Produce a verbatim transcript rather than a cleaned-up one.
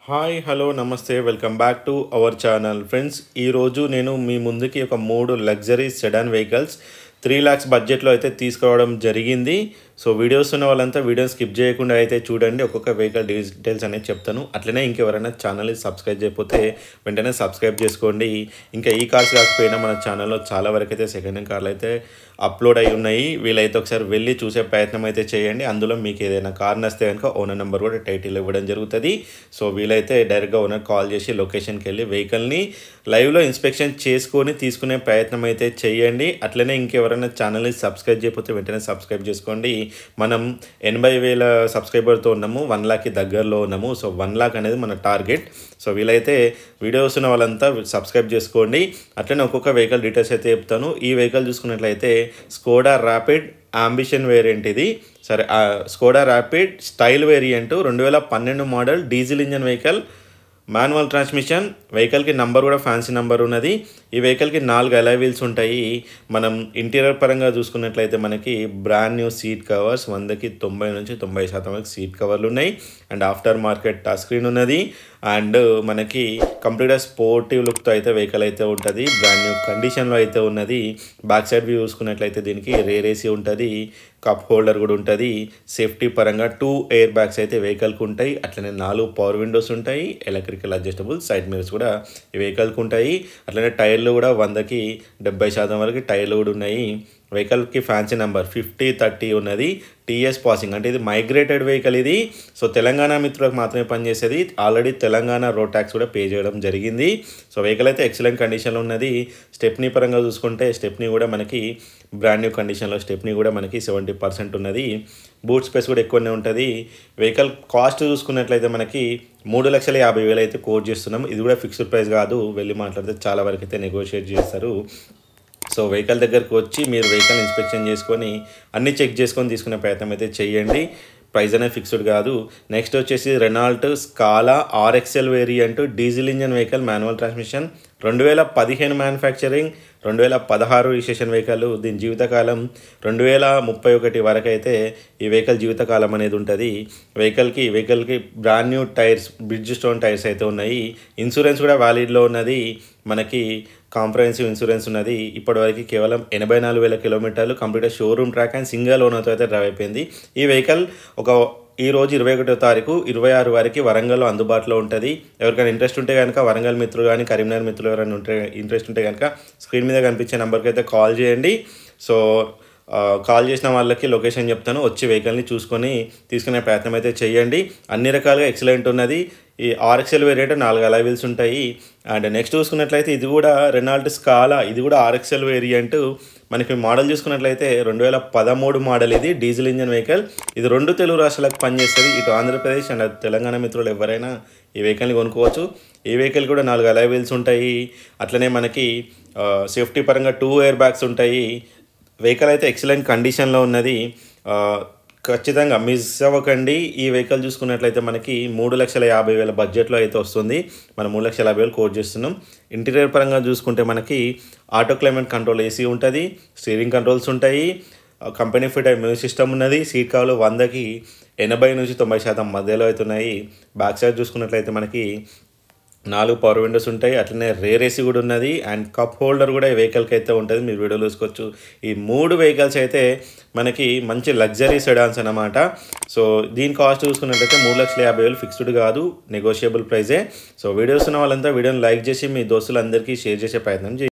Hi hello namaste welcome back to our channel friends. ఈరోజు నేను మీ ముందుకి ఒక మూడు luxury sedan vehicles three lakhs బడ్జెట్లో అయితే తీసుకురావడం జరిగింది. సో వీడియోస్ ఉన్న వాళ్ళంతా వీడియో స్కిప్ చేయకుండా అయితే చూడండి. ఒక్కొక్క వెహికల్ డీటెయిల్స్ అనేది చెప్తాను. అట్లనే ఇంకెవరైనా ఛానల్ని సబ్స్క్రైబ్ చేయకపోతే వెంటనే సబ్స్క్రైబ్ చేసుకోండి. ఇంకా ఈ కార్స్ కాకపోయినా మన ఛానల్లో చాలా వరకు అయితే సెకండ్ హ్యాండ్ కార్లు అయితే అప్లోడ్ అయి ఉన్నాయి. వీలైతే ఒకసారి వెళ్ళి చూసే ప్రయత్నం అయితే చేయండి. అందులో మీకు ఏదైనా కార్ నస్తే కనుక ఓనర్ నెంబర్ కూడా టైటిల్ ఇవ్వడం జరుగుతుంది. సో వీలైతే డైరెక్ట్గా ఓనర్ కాల్ చేసి లొకేషన్కి వెళ్ళి వెహికల్ని లైవ్లో ఇన్స్పెక్షన్ చేసుకొని తీసుకునే ప్రయత్నం అయితే చేయండి. అట్లనే ఇంకెవరైనా ఛానల్ని సబ్స్క్రైబ్ చేయకపోతే వెంటనే సబ్స్క్రైబ్ చేసుకోండి. మనం ఎనభై వేల సబ్స్క్రైబర్తో ఉన్నాము, వన్ లాక్కి దగ్గరలో ఉన్నాము. సో వన్ లాక్ అనేది మన టార్గెట్. సో వీలైతే వీడియోస్ ఉన్న వాళ్ళంతా సబ్స్క్రైబ్ చేసుకోండి. అట్లనే ఒక్కొక్క వెహికల్ డీటెయిల్స్ అయితే చెప్తాను. ఈ వెహికల్ చూసుకున్నట్లయితే స్కోడా ర్యాపిడ్ అంబిషన్ వేరియంట్ ఇది. సరే, స్కోడా ర్యాపిడ్ స్టైల్ వేరియంట్ రెండు వేల పన్నెండు model diesel engine vehicle, manual transmission. వెహికల్కి నంబర్ కూడా ఫ్యాన్సీ నెంబర్ ఉన్నది. ఈ వెహికల్కి నాలుగు అలాయ్ వీల్స్ ఉంటాయి. మనం ఇంటీరియర్ పరంగా చూసుకున్నట్లయితే మనకి బ్రాండ్ న్యూ సీట్ కవర్స్, వందకి తొంభై నుంచి తొంభై శాతం వరకు సీట్ కవర్లు ఉన్నాయి. And after market touch screen ఉన్నది. అండ్ మనకి కంప్లీట్గా స్పోర్టివ్ లుక్తో అయితే వెహికల్ అయితే ఉంటుంది. బ్రాండ్ న్యూ కండిషన్లో అయితే ఉన్నది. బ్యాక్ సైడ్ వ్యూ చూసుకున్నట్లయితే దీనికి రేర్ ఏసీ ఉంటుంది, కప్ హోల్డర్ కూడా ఉంటుంది. సేఫ్టీ పరంగా టూ ఎయిర్ బ్యాగ్స్ అయితే వెహికల్కి ఉంటాయి. అట్లనే నాలుగు పవర్ విండోస్ ఉంటాయి. ఎలక్ట్రికల్ అడ్జస్టబుల్ సైడ్ మిరర్స్ కూడా ఈ వెహికల్కి ఉంటాయి. అట్లనే టైర్లు కూడా వందకి డెబ్బై శాతం వరకు టైర్లు కూడా ఉన్నాయి. వెహికల్కి ఫ్యాన్సీ నెంబర్ ఫిఫ్టీ థర్టీ ఉన్నది. టీఎస్ పాసింగ్, అంటే ఇది మైగ్రేటెడ్ వెహికల్ ఇది. సో తెలంగాణ మిత్రులకు మాత్రమే పనిచేసేది. ఆల్రెడీ తెలంగాణ రోడ్ ట్యాక్స్ కూడా పే చేయడం జరిగింది. సో వెహికల్ అయితే ఎక్సలెంట్ కండిషన్లో ఉన్నది. స్టెప్నీ పరంగా చూసుకుంటే స్టెప్నీ కూడా మనకి బ్రాండ్ న్యూ కండిషన్లో స్టెప్నీ కూడా మనకి సెవెంటీ పర్సెంట్ ఉన్నది. బూట్ స్పేస్ కూడా ఎక్కువనే ఉంటుంది. వెహికల్ కాస్ట్ చూసుకున్నట్లయితే మనకి మూడు లక్షల యాభై వేలు అయితే కోట్ చేస్తున్నాం. ఇది కూడా ఫిక్స్డ్ ప్రైస్ కాదు, వెళ్ళి మాట్లాడితే చాలా వరకు అయితే నెగోషియేట్ చేస్తారు. సో వెహికల్ దగ్గరకు వచ్చి మీరు వెహికల్ ఇన్స్పెక్షన్ చేసుకొని అన్నీ చెక్ చేసుకొని తీసుకునే ప్రయత్నం అయితే చేయండి. ప్రైస్ అనేది ఫిక్స్డ్ కాదు. నెక్స్ట్ వచ్చేసి Renault Scala R X L variant diesel engine vehicle, manual transmission, రెండు వేల పదిహేను మ్యానుఫ్యాక్చరింగ్, రెండు వేల పదహారు రిజిస్ట్రేషన్ వెహికల్. దీని జీవితకాలం రెండు వేల ముప్పై ఒకటి వరకు అయితే ఈ వెహికల్ జీవితకాలం అనేది ఉంటుంది. వెహికల్కి వెహికల్కి brand new tyres, Bridgestone tyres అయితే ఉన్నాయి. ఇన్సూరెన్స్ కూడా వ్యాలిడ్లో ఉన్నది. మనకి కాంప్రహెన్సివ్ ఇన్సూరెన్స్ ఉన్నది. ఇప్పటివరకు కేవలం ఎనభై నాలుగు వేల కిలోమీటర్లు కంప్లీట్గా షోరూమ్ ట్రాక్ అండ్ సింగిల్ ఓనర్తో అయితే డ్రైవ్ అయిపోయింది. ఈ వెహికల్ ఒక ఈ రోజు ఇరవై ఒకటో తారీఖు ఇరవై ఆరు వరకు వరంగల్లో అందుబాటులో ఉంటుంది. ఎవరికైనా ఇంట్రెస్ట్ ఉంటే కనుక వరంగల్ మిత్రులు కానీ కరీంనగర్ మిత్రులు ఎవరైనా ఉంటే ఇంట్రెస్ట్ ఉంటే కనుక స్క్రీన్ మీద కనిపించే నెంబర్కి అయితే కాల్ చేయండి. సో కాల్ చేసిన వాళ్ళకి లొకేషన్ చెప్తాను, వచ్చి వెహికల్ని చూసుకొని తీసుకునే ప్రయత్నం అయితే చేయండి. అన్ని రకాలుగా ఎక్సలెంట్ ఉన్నది. ఈ ఆర్ఎక్స్ఎల్ వేరియంట్ నాలుగు అలాయ్ వీల్స్ ఉంటాయి. అండ్ నెక్స్ట్ చూసుకున్నట్లయితే ఇది కూడా రెనాల్ట్ స్కాలా, ఇది కూడా ఆర్ఎక్స్ఎల్ వేరియంట్. మనకి మోడల్ చూసుకున్నట్లయితే రెండు వేల పదమూడు మోడల్. ఇది డీజిల్ ఇంజన్ వెహికల్. ఇది రెండు తెలుగు రాష్ట్రాలకు పనిచేస్తుంది. ఇటు ఆంధ్రప్రదేశ్ అండ్ తెలంగాణ మిత్రులు ఎవరైనా ఈ వెహికల్ని కొనుక్కోవచ్చు. ఈ వెహికల్ కూడా నాలుగు అలాయ్ వీల్స్ ఉంటాయి. అట్లనే మనకి సేఫ్టీ పరంగా టూ ఎయిర్ బ్యాగ్స్ ఉంటాయి. వెహికల్ అయితే ఎక్సలెంట్ కండిషన్లో ఉన్నది. ఖచ్చితంగా మిస్ అవ్వకండి. ఈ వెహికల్ చూసుకున్నట్లయితే మనకి మూడు లక్షల యాభై వేల బడ్జెట్లో అయితే వస్తుంది. మనం మూడు లక్షల యాభై వేలు కోట్ చేస్తున్నాం. ఇంటీరియర్ పరంగా చూసుకుంటే మనకి ఆటో క్లైమేట్ కంట్రోల్ ఏసీ ఉంటుంది, స్టీరింగ్ కంట్రోల్స్ ఉంటాయి, కంపెనీ ఫిట్ మ్యూజిక్ సిస్టమ్ ఉన్నది. సీట్ కవర్లు వందకి ఎనభై నుంచి తొంభై శాతం మధ్యలో అవుతున్నాయి. బ్యాక్ సైడ్ చూసుకున్నట్లయితే మనకి నాలుగు పవర్ విండోస్ ఉంటాయి. అట్లనే రేర్ ఏసీ కూడా ఉన్నది. అండ్ కప్ హోల్డర్ కూడా ఈ వెహికల్కి అయితే ఉంటుంది. మీరు వీడియోలో చూసుకోవచ్చు. ఈ మూడు వెహికల్స్ అయితే మనకి మంచి లగ్జరీ సెడాన్స్ అన్నమాట. సో దీని కాస్ట్ చూసుకున్నట్లయితే మూడు లక్షల యాభై వేలు ఫిక్స్డ్ కాదు, నెగోషియబుల్ ప్రైజే. సో వీడియోస్ ఉన్న వాళ్ళంతా వీడియోని లైక్ చేసి మీ దోస్తులందరికీ షేర్ చేసే ప్రయత్నం చేయండి.